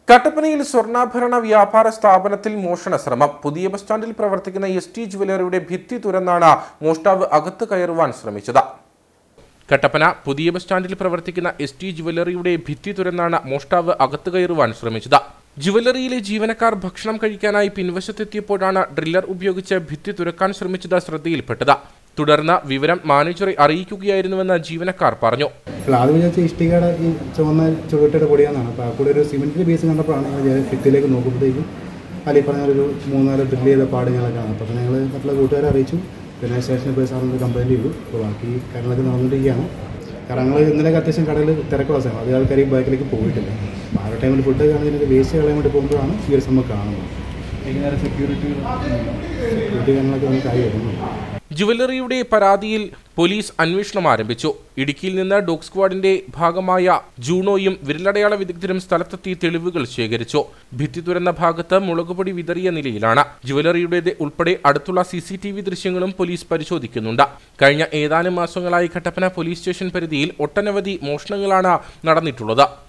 കട്ടപ്പനയിൽ സ്വർണ്ണാഭരണ വ്യാപാര സ്ഥാപനത്തിൽ മോഷണ ശ്രമം. പുതിയ ബസ് സ്റ്റാൻഡിൽ പ്രവർത്തിക്കുന്ന എസ്.ടി. ജുവലറിയുടെ ഭിത്തി തുരന്നാണ് മോഷ്ടാവ് അകത്ത് കയറുവാൻ ശ്രമിച്ചത്. കട്ടപ്പന പുതിയ ബസ് സ്റ്റാൻഡിൽ പ്രവർത്തിക്കുന്ന എസ്.ടി. ജുവലറിയുടെ ഭിത്തി തുരന്നാണ് മോഷ്ടാവ് അകത്ത് കയറുവാൻ ശ്രമിച്ചത്. ജുവലറിയിലെ ജീവനക്കാർ ഭക്ഷണം കഴിക്കാനായി പിൻവശത്തെത്തിയപ്പോഴാണ് ഡ്രില്ലർ ഉപയോഗിച്ച് ഭിത്തി തുരക്കാൻ ശ്രമിച്ചത് ശ്രദ്ധയിൽപ്പെട്ടത്. തുടർന്ന് വിവരം മാനേജറെ അറിയിക്കുകയായിരുന്നുവെന്ന് ജീവനക്കാർ പറഞ്ഞു. ആദ്യം വിചാരിച്ച ഇഷ്ടികയുടെ ഈ ചുവന്ന ചുവട്ടിയുടെ പൊടിയാണെന്നാണ്. അപ്പോൾ കൂടെ ഒരു സിമെൻറ്റിൻ്റെ പീസ് കണ്ടപ്പോഴാണ് ഞങ്ങൾ ഭിത്തിയിലേക്ക് നോക്കുമ്പോഴത്തേക്കും അതിൽ പറഞ്ഞൊരു 3-4 ഡ്രില്ല് ചെയ്ത പാട് ഞങ്ങളൊക്കെ കാണാം. അപ്പോൾ ഞങ്ങൾ മറ്റുള്ള കൂട്ടുകാരെ അറിയിച്ചു. പിന്നെ സ്റ്റേഷനിൽ പോയി സാറിന് കംപ്ലയിൻറ്റ് ചെയ്തു. അപ്പോൾ ബാക്കി കാര്യങ്ങളൊക്കെ നടന്നുകൊണ്ടിരിക്കുകയാണ്. കാരണം ഞങ്ങൾ ഇന്നലെയൊക്കെ അത്യാവശ്യം കടയിൽ തിരക്കുള്ള സമയം, അത് ആൾക്കാർ ഈ ബാക്കിലേക്ക് പോയിട്ടില്ല. അപ്പോൾ ആ ടൈമിൽ ഫുഡ് കാണുന്നതിനൊക്കെ വേസ്റ്റ് കളയാൻ വേണ്ടി പോകുമ്പോഴാണ് ഈ ഒരു സംഭവം കാണുന്നത്. സെക്യൂരിറ്റി കാര്യങ്ങളൊക്കെ നമുക്ക് ആയി വരുന്നു. ജുവലറിയുടെ പരാതിയിൽ പോലീസ് അന്വേഷണം ആരംഭിച്ചു. ഇടുക്കിയിൽ നിന്ന് ഡോഗ് സ്ക്വാഡിന്റെ ഭാഗമായ ജൂണോയും വിരലടയാള വിദഗ്ധരും സ്ഥലത്തെത്തി തെളിവുകൾ ശേഖരിച്ചു. ഭിത്തി തുരന്ന ഭാഗത്ത് മുളകുപൊടി വിതറിയ നിലയിലാണ്. ജുവലറിയുടേത് ഉൾപ്പെടെ അടുത്തുള്ള CCTV ദൃശ്യങ്ങളും പോലീസ് പരിശോധിക്കുന്നുണ്ട്. കഴിഞ്ഞ ഏതാനും മാസങ്ങളായി കട്ടപ്പന പോലീസ് സ്റ്റേഷൻ പരിധിയിൽ ഒട്ടനവധി മോഷണങ്ങളാണ് നടന്നിട്ടുള്ളത്.